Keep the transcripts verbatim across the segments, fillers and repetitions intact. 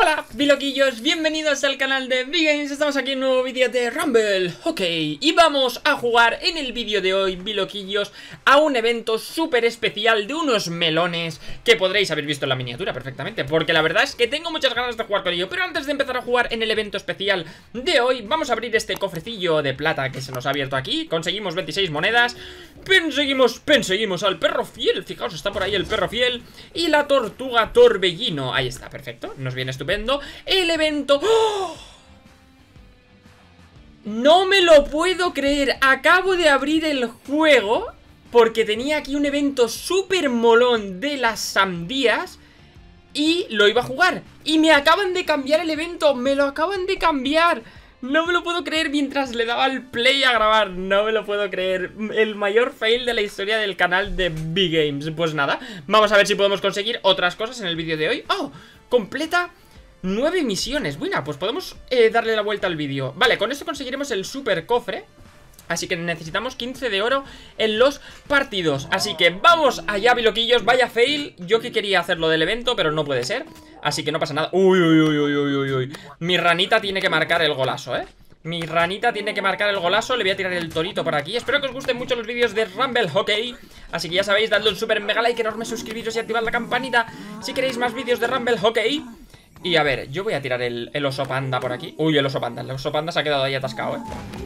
Hola, biloquillos, bienvenidos al canal de Big Games. Estamos aquí en un nuevo vídeo de Rumble, ok. Y vamos a jugar en el vídeo de hoy, biloquillos, a un evento súper especial de unos melones que podréis haber visto en la miniatura perfectamente, porque la verdad es que tengo muchas ganas de jugar con ello. Pero antes de empezar a jugar en el evento especial de hoy, vamos a abrir este cofrecillo de plata que se nos ha abierto aquí. Conseguimos veintiséis monedas. Perseguimos, perseguimos al perro fiel. Fijaos, está por ahí el perro fiel. Y la tortuga torbellino. Ahí está, perfecto, nos viene estupendo. El evento... ¡Oh! No me lo puedo creer. Acabo de abrir el juego porque tenía aquí un evento súper molón de las sandías y lo iba a jugar. Y me acaban de cambiar el evento. Me lo acaban de cambiar. No me lo puedo creer mientras le daba el play a grabar. No me lo puedo creer. El mayor fail de la historia del canal de Big Games. Pues nada, vamos a ver si podemos conseguir otras cosas en el vídeo de hoy. ¡Oh! Completa nueve misiones. Bueno, pues podemos eh, darle la vuelta al vídeo. Vale, con esto conseguiremos el super cofre. Así que necesitamos quince de oro en los partidos. Así que vamos allá, biloquillos. Vaya fail. Yo que quería hacerlo del evento, pero no puede ser. Así que no pasa nada. Uy, uy, uy, uy, uy, uy, uy. Mi ranita tiene que marcar el golazo, ¿eh? Mi ranita tiene que marcar el golazo. Le voy a tirar el torito por aquí. Espero que os gusten mucho los vídeos de Rumble Hockey. Así que ya sabéis, dadle un super mega like enorme, suscribiros y activad la campanita si queréis más vídeos de Rumble Hockey. Y a ver, yo voy a tirar el, el oso panda por aquí. Uy, el oso panda. El oso panda se ha quedado ahí atascado, ¿eh?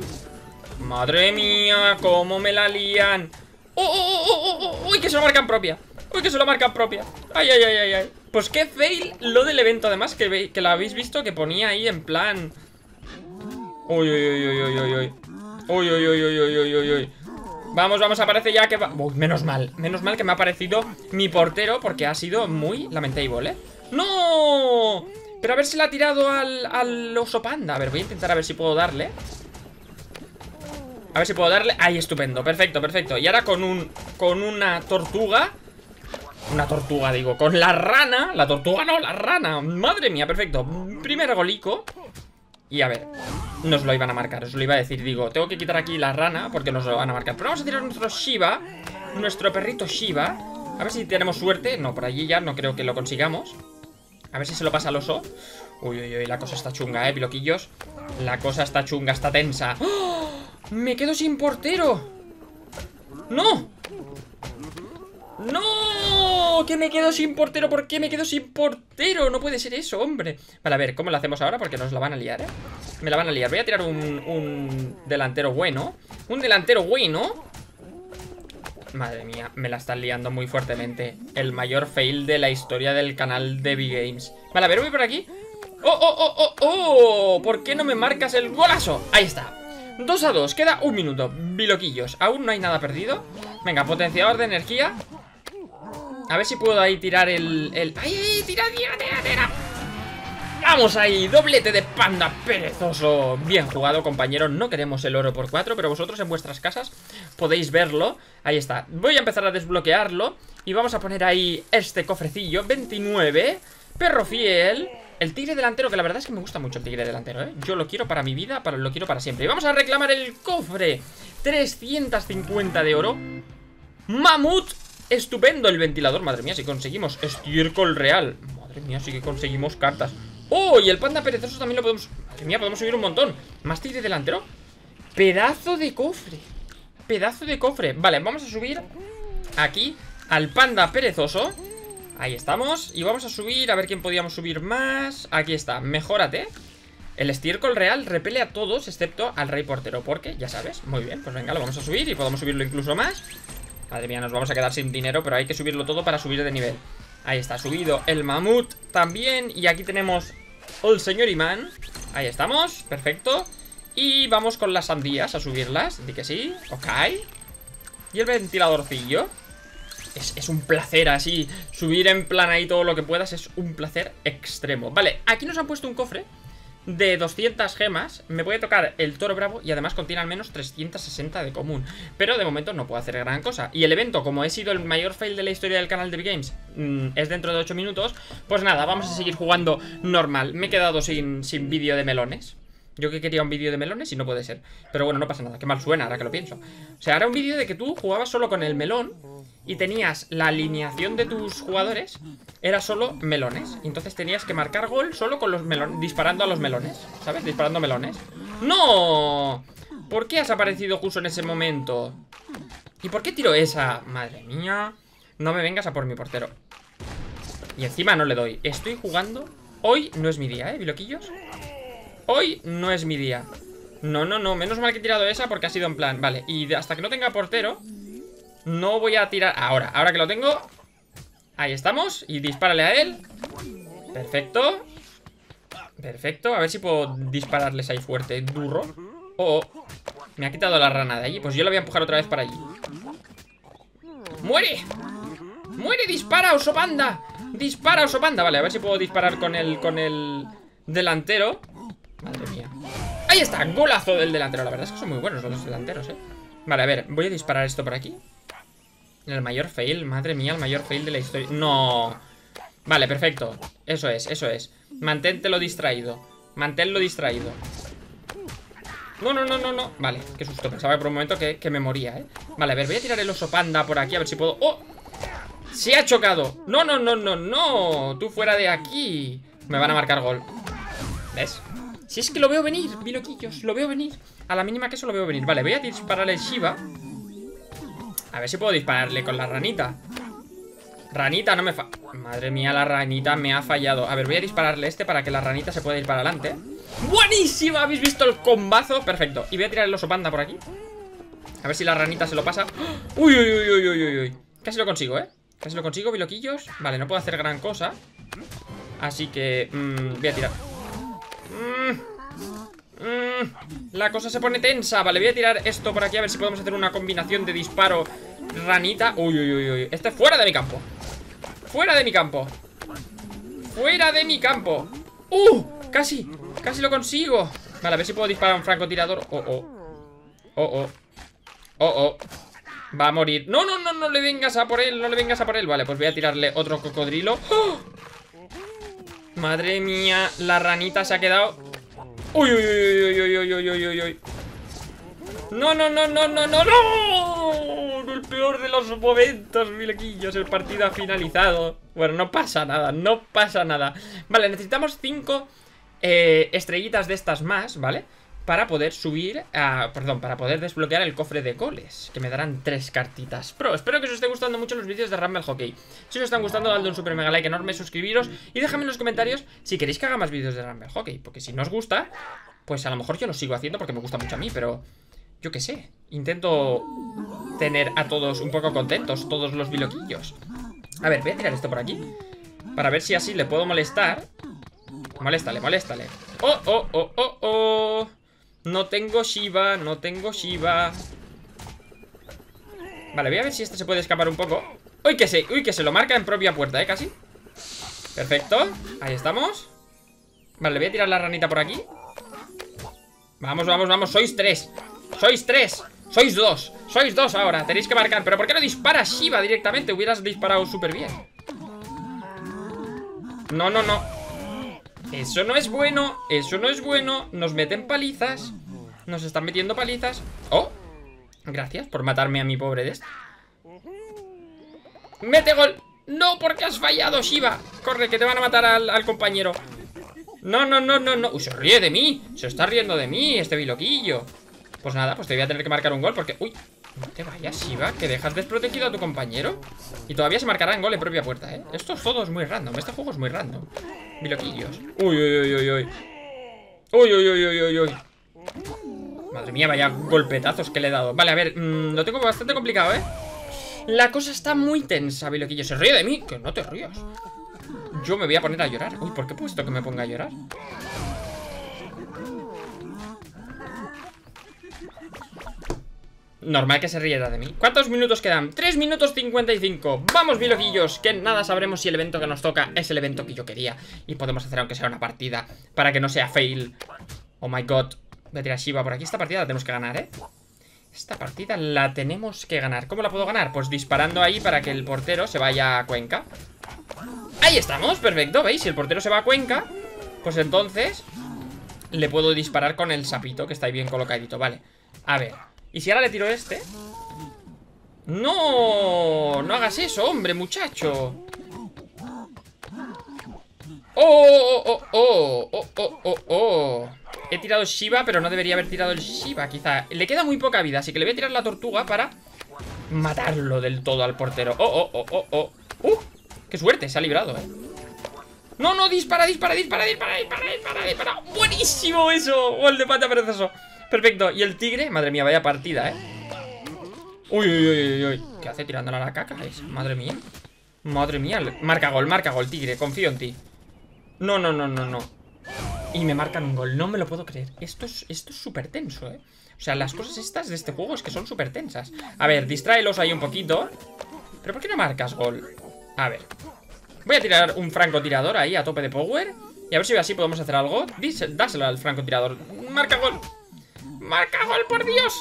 Madre mía, cómo me la lían. ¡Oh, oh, oh, oh, oh! ¡Uy, que se lo marcan propia! ¡Uy, que se lo marcan propia! ¡Ay, ay, ay, ay, ay! Pues qué fail lo del evento, además, que, ve, que lo habéis visto, que ponía ahí en plan... ¡Uy, uy, uy, uy, uy, uy, uy! ¡Uy, uy, uy, uy, uy, uy, uy! Vamos, vamos, aparece ya que va... Uy, menos mal, menos mal que me ha aparecido mi portero, porque ha sido muy lamentable, ¿eh? ¡No! Pero a ver si la ha tirado al, al oso panda. A ver, voy a intentar a ver si puedo darle. A ver si puedo darle. Ahí, estupendo, perfecto, perfecto. Y ahora con un con una tortuga. Una tortuga, digo, con la rana. La tortuga no, la rana. Madre mía, perfecto. Primer golico. Y a ver, nos lo iban a marcar, os lo iba a decir. Digo, tengo que quitar aquí la rana porque nos lo van a marcar. Pero vamos a tirar nuestro Shiba, nuestro perrito Shiba. A ver si tenemos suerte. No, por allí ya no creo que lo consigamos. A ver si se lo pasa al oso. Uy, uy, uy, la cosa está chunga, eh, biloquillos. La cosa está chunga, está tensa. ¡Oh! ¡Me quedo sin portero! ¡No! ¡No! ¡Que me quedo sin portero! ¿Por qué me quedo sin portero? No puede ser eso, hombre. Vale, a ver, ¿cómo lo hacemos ahora? Porque nos la van a liar, ¿eh? Me la van a liar. Voy a tirar un, un delantero bueno. Un delantero bueno. Madre mía, me la están liando muy fuertemente. El mayor fail de la historia del canal de Big Games. Vale, a ver, voy por aquí. ¡Oh, oh, oh, oh, oh! ¿Por qué no me marcas el golazo? Ahí está. dos a dos, queda un minuto, biloquillos. Aún no hay nada perdido. Venga, potenciador de energía. A ver si puedo ahí tirar el... el... ¡Ay, ay! ¡Tira, tira, tira, tira! ¡Vamos ahí! Doblete de panda perezoso. Bien jugado, compañero. No queremos el oro por cuatro, pero vosotros en vuestras casas podéis verlo. Ahí está. Voy a empezar a desbloquearlo. Y vamos a poner ahí este cofrecillo. veintinueve. Perro fiel. El tigre delantero, que la verdad es que me gusta mucho el tigre delantero, ¿eh? Yo lo quiero para mi vida, para, lo quiero para siempre. Y vamos a reclamar el cofre. trescientos cincuenta de oro. Mamut. Estupendo el ventilador. Madre mía, si conseguimos estiércol real. Madre mía, sí que conseguimos cartas. ¡Oh! Y el panda perezoso también lo podemos... Madre mía, podemos subir un montón. Más tigre delantero. Pedazo de cofre. Pedazo de cofre. Vale, vamos a subir aquí al panda perezoso. Ahí estamos. Y vamos a subir, a ver quién podíamos subir más. Aquí está, mejórate. El estiércol real repele a todos excepto al rey portero, porque, ya sabes, muy bien, pues venga, lo vamos a subir. Y podemos subirlo incluso más. Madre mía, nos vamos a quedar sin dinero, pero hay que subirlo todo para subir de nivel. Ahí está, subido el mamut también. Y aquí tenemos el señor imán. Ahí estamos, perfecto. Y vamos con las sandías a subirlas. Di que sí, ok. Y el ventiladorcillo. Es, es un placer así, subir en plan ahí todo lo que puedas. Es un placer extremo. Vale, aquí nos han puesto un cofre de doscientas gemas. Me puede tocar el toro bravo y además contiene al menos trescientos sesenta de común. Pero de momento no puedo hacer gran cosa. Y el evento, como he sido el mayor fail de la historia del canal de Big Games, mmm, es dentro de ocho minutos. Pues nada, vamos a seguir jugando normal. Me he quedado sin, sin vídeo de melones. Yo que quería un vídeo de melones y no puede ser. Pero bueno, no pasa nada, qué mal suena ahora que lo pienso. O sea, era un vídeo de que tú jugabas solo con el melón y tenías la alineación de tus jugadores, era solo melones. Entonces tenías que marcar gol solo con los melones, disparando a los melones, ¿sabes? Disparando melones. ¡No! ¿Por qué has aparecido justo en ese momento? ¿Y por qué tiro esa? Madre mía. No me vengas a por mi portero. Y encima no le doy. Estoy jugando. Hoy no es mi día, ¿eh, biloquillos? Hoy no es mi día. No, no, no, menos mal que he tirado esa porque ha sido en plan. Vale, y hasta que no tenga portero no voy a tirar. Ahora, ahora que lo tengo. Ahí estamos, y dispárale a él. Perfecto. Perfecto, a ver si puedo dispararles ahí fuerte, duro. Oh, oh, me ha quitado la rana de allí. Pues yo la voy a empujar otra vez para allí. ¡Muere! ¡Muere! ¡Dispara, oso panda! ¡Dispara, oso panda! Vale, a ver si puedo disparar con el, con el delantero. Madre mía. ¡Ahí está! Golazo del delantero. La verdad es que son muy buenos los delanteros, eh. Vale, a ver, voy a disparar esto por aquí. El mayor fail, madre mía, el mayor fail de la historia. ¡No! Vale, perfecto. Eso es, eso es. Manténtelo distraído. Manténlo distraído. No, no, no, no, no. Vale, qué susto. Pensaba por un momento que, que me moría, eh. Vale, a ver, voy a tirar el oso panda por aquí. A ver si puedo... ¡Oh! ¡Se ha chocado! No, no, no, no, no. Tú fuera de aquí. Me van a marcar gol. ¿Ves? Si es que lo veo venir, biloquillos. Lo veo venir. A la mínima que eso lo veo venir. Vale, voy a dispararle el Shiva. A ver si puedo dispararle con la ranita. Ranita, no me fa... Madre mía, la ranita me ha fallado. A ver, voy a dispararle este para que la ranita se pueda ir para adelante. ¡Buenísima! ¿Habéis visto el combazo? Perfecto. Y voy a tirar el oso panda por aquí. A ver si la ranita se lo pasa. ¡Uy, uy, uy, uy, uy, uy! Casi lo consigo, ¿eh? Casi lo consigo, biloquillos. Vale, no puedo hacer gran cosa. Así que... Mmm, voy a tirar. Mmm... Mmm... La cosa se pone tensa. Vale, voy a tirar esto por aquí a ver si podemos hacer una combinación de disparo. Ranita. Uy, uy, uy, uy. Este fuera de mi campo. Fuera de mi campo. Fuera de mi campo. ¡Uh! Casi. Casi lo consigo. Vale, a ver si puedo disparar a un francotirador. Oh, oh. Oh, oh. Oh, oh. Va a morir. No, no, no, no le vengas a por él. No le vengas a por él. Vale, pues voy a tirarle otro cocodrilo. ¡Oh! Madre mía. La ranita se ha quedado. Uy, uy, uy, uy, uy, uy, uy, uy, uy. No, no, no, no, no, no, no. El peor de los momentos, biloquillos. El partido ha finalizado. Bueno, no pasa nada, no pasa nada. Vale, necesitamos cinco eh, estrellitas de estas más, ¿vale? Para poder subir, a, perdón, para poder desbloquear el cofre de goles, que me darán tres cartitas pro. Espero que os esté gustando mucho los vídeos de Rumble Hockey. Si os están gustando, dadle un super mega like enorme, suscribiros y déjame en los comentarios si queréis que haga más vídeos de Rumble Hockey. Porque si no os gusta, pues a lo mejor yo lo sigo haciendo porque me gusta mucho a mí, pero... yo qué sé, intento tener a todos un poco contentos, todos los biloquillos. A ver, voy a tirar esto por aquí para ver si así le puedo molestar. Moléstale, moléstale. Oh, oh, oh, oh, oh. No tengo Shiva, no tengo Shiva. Vale, voy a ver si este se puede escapar un poco. Uy, que se, uy, que se lo marca en propia puerta, eh, casi. Perfecto, ahí estamos. Vale, voy a tirar la ranita por aquí. Vamos, vamos, vamos, sois tres. Sois tres, sois dos. Sois dos ahora, tenéis que marcar. Pero ¿por qué no dispara Shiva directamente? Hubieras disparado súper bien. No, no, no. Eso no es bueno, eso no es bueno. Nos meten palizas. Nos están metiendo palizas. Oh, gracias por matarme a mi pobre de este. ¡Mete gol! No, porque has fallado, Shiva. Corre, que te van a matar al, al compañero. No, no, no, no, no. Uy, se ríe de mí. Se está riendo de mí, este biloquillo. Pues nada, pues te voy a tener que marcar un gol porque... Uy, no te vayas, Shiva, que dejas desprotegido a tu compañero. Y todavía se marcará en gol en propia puerta, ¿eh? Esto es todo es muy random, este juego es muy random. Biloquillos. Uy, uy, uy, uy, uy. Uy, uy, uy, uy, uy, uy. Madre mía, vaya golpetazos que le he dado. Vale, a ver, mmm, lo tengo bastante complicado, ¿eh? La cosa está muy tensa, biloquillo. Se ríe de mí, que no te rías. Yo me voy a poner a llorar. Uy, ¿por qué he puesto que me ponga a llorar? Normal que se riera de mí. ¿Cuántos minutos quedan? tres minutos cincuenta y cinco. Vamos, biloquillos, que nada sabremos si el evento que nos toca es el evento que yo quería. Y podemos hacer aunque sea una partida para que no sea fail. Oh my god. Voy a tirar Shiva por aquí. Esta partida la tenemos que ganar, ¿eh? Esta partida la tenemos que ganar. ¿Cómo la puedo ganar? Pues disparando ahí para que el portero se vaya a Cuenca. Ahí estamos, perfecto, ¿veis? Si el portero se va a Cuenca, pues entonces le puedo disparar con el sapito, que está ahí bien colocadito. Vale, a ver. ¿Y si ahora le tiro este? ¡No! No hagas eso, hombre, muchacho. ¡Oh, oh, oh, oh, oh, oh, oh! He tirado Shiva, pero no debería haber tirado el Shiva, quizá. Le queda muy poca vida, así que le voy a tirar la tortuga para matarlo del todo al portero. ¡Oh, oh, oh, oh, oh! ¡Uh! ¡Qué suerte! Se ha librado, eh. ¡No, no! ¡Dispara, dispara, dispara, dispara, dispara, dispara, dispara! ¡Buenísimo eso! ¡Gol de pata perezoso! Perfecto. ¿Y el tigre? Madre mía, vaya partida, eh. Uy, uy, uy, uy, uy. ¿Qué hace tirándola a la caca? Es? Madre mía. Madre mía. Marca gol, marca gol, tigre. Confío en ti. No, no, no, no, no. Y me marcan un gol. No me lo puedo creer. Esto es esto es súper tenso, eh. O sea, las cosas estas de este juego es que son súper tensas. A ver, distráelos ahí un poquito. ¿Pero por qué no marcas gol? A ver. Voy a tirar un francotirador ahí a tope de power. Y a ver si así podemos hacer algo. Dís- Dáselo al francotirador. Marca gol. Marca gol, por Dios.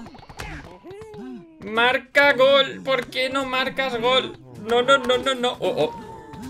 Marca gol. ¿Por qué no marcas gol? No, no, no, no, no. Oh, oh.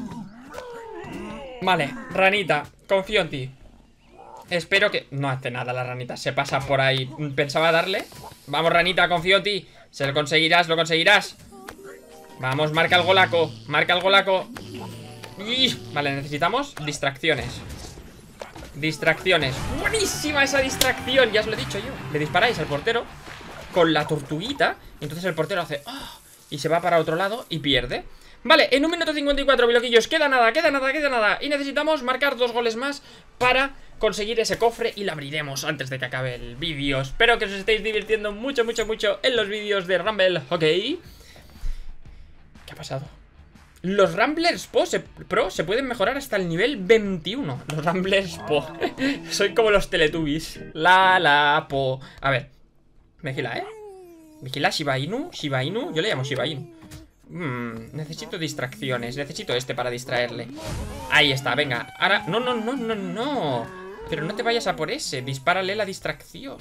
Vale, ranita, confío en ti. Espero que... No hace nada la ranita, se pasa por ahí. Pensaba darle. Vamos, ranita, confío en ti. Se lo conseguirás, lo conseguirás. Vamos, marca el golaco. Marca el golaco. ¡Ih! Vale, necesitamos distracciones. Distracciones. Buenísima esa distracción, ya os lo he dicho yo. Le disparáis al portero con la tortuguita. Y entonces el portero hace... ¡oh! Y se va para otro lado y pierde. Vale, en un minuto cincuenta y cuatro, bloquillos. Queda nada, queda nada, queda nada. Y necesitamos marcar dos goles más para conseguir ese cofre y lo abriremos antes de que acabe el vídeo. Espero que os estéis divirtiendo mucho, mucho, mucho en los vídeos de Rumble Hockey. ¿Qué ha pasado? Los Ramblers Pro se, Pro se pueden mejorar hasta el nivel veintiuno. Los Ramblers Pro. Soy como los Teletubbies. La, la, po. A ver. Vigila, ¿eh? Vigila, Shiba Inu. Shiba Inu. Yo le llamo Shiba Inu. Hmm, necesito distracciones. Necesito este para distraerle. Ahí está, venga. Ahora, no, no, no, no, no. Pero no te vayas a por ese. Dispárale la distracción.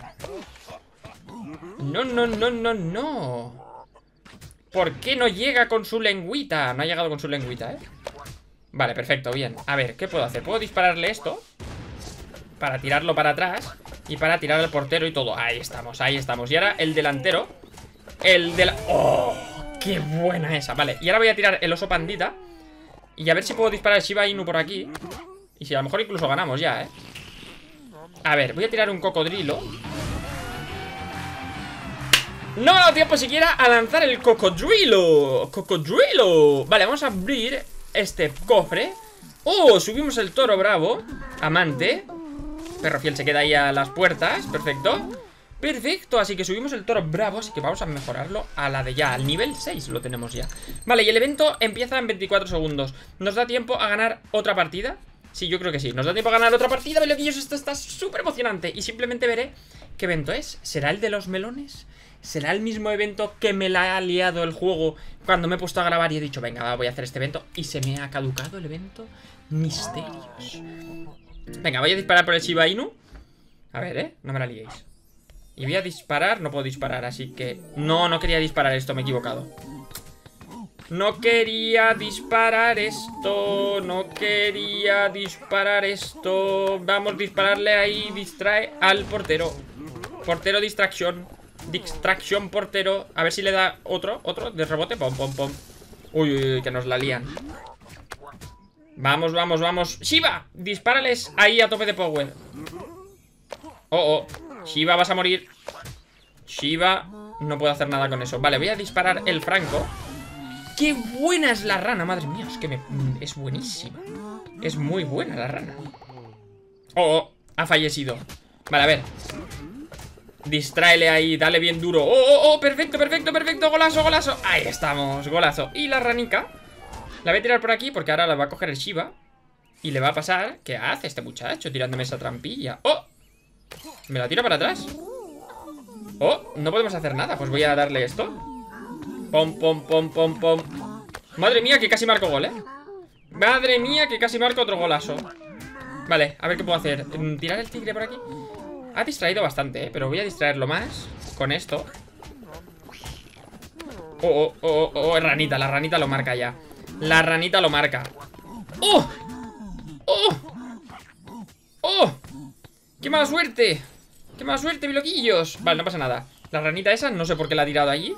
No, no, no, no, no. ¿Por qué no llega con su lengüita? No ha llegado con su lengüita, ¿eh? Vale, perfecto, bien. A ver, ¿qué puedo hacer? Puedo dispararle esto para tirarlo para atrás y para tirar al portero y todo. Ahí estamos, ahí estamos. Y ahora el delantero. El de la... ¡oh! ¡Qué buena esa! Vale, y ahora voy a tirar el oso pandita y a ver si puedo disparar el Shiba Inu por aquí. Y si a lo mejor incluso ganamos ya, ¿eh? A ver, voy a tirar un cocodrilo. No me ha dado tiempo siquiera a lanzar el cocodrilo. Cocodrilo. Vale, vamos a abrir este cofre. Oh, subimos el toro bravo. Amante. Perro fiel se queda ahí a las puertas. Perfecto. Perfecto, así que subimos el toro bravo. Así que vamos a mejorarlo a la de ya. Al nivel seis lo tenemos ya. Vale, y el evento empieza en veinticuatro segundos. ¿Nos da tiempo a ganar otra partida? Sí, yo creo que sí. Nos da tiempo a ganar otra partida. Veloquillos, esto está súper emocionante. Y simplemente veré qué evento es. ¿Será el de los melones? ¿Será el mismo evento que me la ha liado el juego cuando me he puesto a grabar y he dicho, venga, va, voy a hacer este evento? Y se me ha caducado el evento Misterios. Venga, voy a disparar por el Shiba Inu. A ver, eh, no me la liéis. Y voy a disparar, no puedo disparar, así que... No, no quería disparar esto, me he equivocado. No quería disparar esto. No quería disparar esto. Vamos a dispararle ahí. Distrae al portero. Portero distracción. Distracción portero. A ver si le da otro, otro de rebote. Pom, pom, pom. Uy, uy, uy, que nos la lían. Vamos, vamos, vamos. Shiva, dispárales ahí a tope de power. Oh, oh. Shiva, vas a morir. Shiva, no puedo hacer nada con eso. Vale, voy a disparar el franco. ¡Qué buena es la rana! Madre mía, es que me... es buenísima. Es muy buena la rana. Oh, oh, ha fallecido. Vale, a ver. Distráele ahí, dale bien duro. Oh, oh, oh, perfecto, perfecto, perfecto. Golazo, golazo. Ahí estamos, golazo. Y la ranica la voy a tirar por aquí porque ahora la va a coger el Shiva. Y le va a pasar... ¿Qué hace este muchacho tirándome esa trampilla? ¡Oh! ¿Me la tira para atrás? ¡Oh! No podemos hacer nada. Pues voy a darle esto. Pom, pom, pom, pom, pom. Madre mía, que casi marco gol, ¿eh? Madre mía, que casi marco otro golazo. Vale, a ver qué puedo hacer. ¿Tirar el tigre por aquí? Ha distraído bastante, ¿eh? Pero voy a distraerlo más con esto. Oh, oh, oh, oh, oh, ranita, la ranita lo marca ya. La ranita lo marca. ¡Oh! ¡Oh! ¡Oh! ¡Qué mala suerte! ¡Qué mala suerte, biloquillos! Vale, no pasa nada. La ranita esa, no sé por qué la ha tirado allí.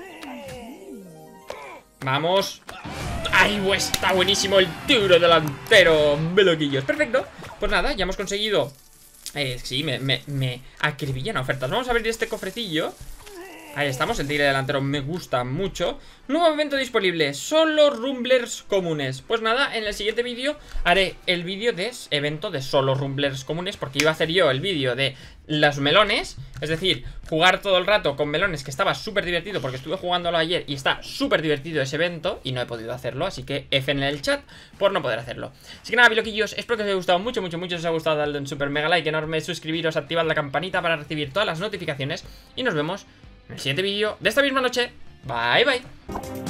Vamos. ¡Ay, pues está buenísimo el tiro delantero! Biloquillos, perfecto. Pues nada, ya hemos conseguido... Eh, sí, me, me, me acribillan ofertas. Vamos a abrir este cofrecillo. Ahí estamos, el tigre delantero me gusta mucho. Nuevo evento disponible, solo rumblers comunes. Pues nada, en el siguiente vídeo haré el vídeo de evento de solo rumblers comunes, porque iba a hacer yo el vídeo de los melones. Es decir, jugar todo el rato con melones, que estaba súper divertido, porque estuve jugándolo ayer y está súper divertido ese evento y no he podido hacerlo, así que F en el chat por no poder hacerlo. Así que nada, biloquillos, espero que os haya gustado mucho, mucho, mucho. Si os ha gustado, dadle un super mega like enorme, suscribiros, activad la campanita para recibir todas las notificaciones y nos vemos en el siguiente vídeo de esta misma noche. Bye, bye.